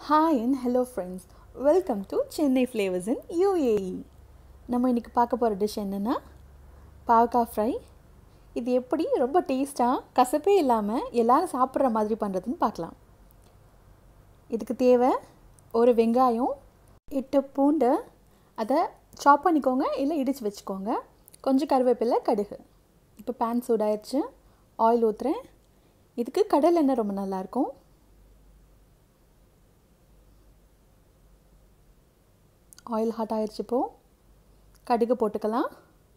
Hi and hello friends. Welcome to Chennai Flavors in UAE. நம்ம இன்னைக்கு பார்க்க போற டிஷ் என்னன்னா பாவக்காய் ஃப்ரை. இது எப்படி ரொம்ப டேஸ்டா கசப்பே இல்லாம எல்லாரும் சாப்பிடுற மாதிரி பண்றதுன்னு பார்க்கலாம். இதுக்கு தேவை ஒரு வெங்காயம், 8 பூண்டு, அதை சாப் பண்ணிக்கோங்க இல்ல இடிச்சு வெச்சுக்கோங்க. கொஞ்சம் கறிவேப்பிலை, கடுகு. இப்போ pan சூடாயிருச்சு. ஆயில் ஊத்துறேன். இதுக்கு கடலை எண்ணெய் ரொம்ப நல்லா இருக்கும். ஆயில் ஹாட் ஆயிருச்சு. இப்போ கடுகு போட்டுக்கலாம்.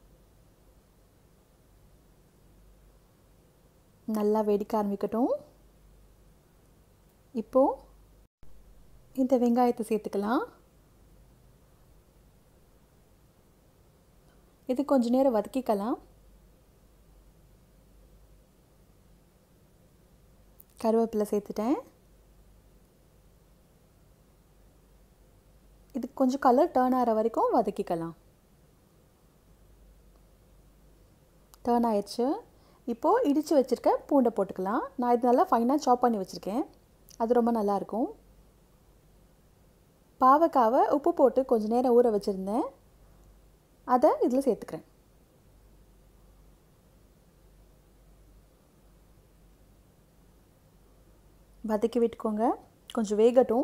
நல்லா வெடிக்க ஆரம்பிக்கட்டும். இப்போ இந்த வெங்காயத்தை சேர்த்துக்கலாம். இது கொஞ்ச நேரம் வதக்கிக்கலாம். கறிவேப்பிலை சேர்த்துட்டேன். இது கொஞ்சம் கலர் டர்ன் ஆகிற வரைக்கும் வதக்கிக்கலாம். டர்ன் ஆயிடுச்சு. இப்போது இடித்து வச்சுருக்க பூண்டை போட்டுக்கலாம். நான் இது நல்லா ஃபைனாக சாப் பண்ணி வச்சுருக்கேன். அது ரொம்ப நல்லாயிருக்கும். பாவக்காவை உப்பு போட்டு கொஞ்சம் நேரம் ஊற வச்சுருந்தேன். அதை இதில் சேர்த்துக்கிறேன். வதக்கி விட்டுக்கோங்க. கொஞ்சம் வேகட்டும்.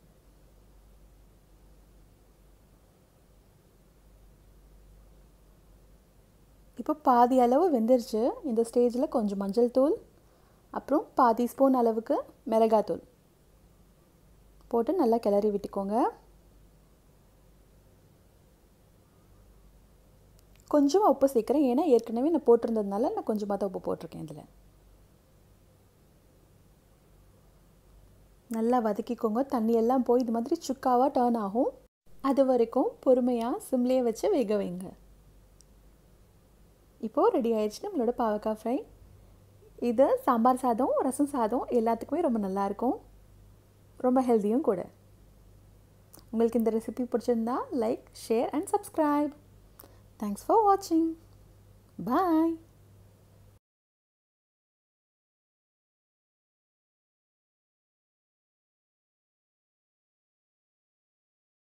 இப்போ பாதி அளவு வெந்துருச்சு. இந்த ஸ்டேஜில் கொஞ்சம் மஞ்சள் தூள், அப்புறம் பாதி ஸ்பூன் அளவுக்கு மிளகாத்தூள் போட்டு நல்லா கிளறி விட்டுக்கோங்க. கொஞ்சமாக உப்பு சேர்க்குறேன். ஏன்னா ஏற்கனவே நான் போட்டிருந்ததுனால நான் கொஞ்சமாக தான் உப்பு போட்டிருக்கேன். இதில் நல்லா வதக்கிக்கோங்க. தண்ணியெல்லாம் போய் இது மாதிரி சுக்காவாக டர்ன் ஆகும். அது வரைக்கும் பொறுமையாக சிம்லேயே வச்சு வேக வைங்க. இப்போது ரெடி ஆயிடுச்சு நம்மளோட பாவக்காய் ஃப்ரை. இது சாம்பார் சாதம், ரசம் சாதம் எல்லாத்துக்குமே ரொம்ப நல்லாயிருக்கும். ரொம்ப ஹெல்த்தியும் கூட. உங்களுக்கு இந்த ரெசிபி பிடிச்சிருந்தா like, share and subscribe. Thanks for வாட்சிங். பாய்.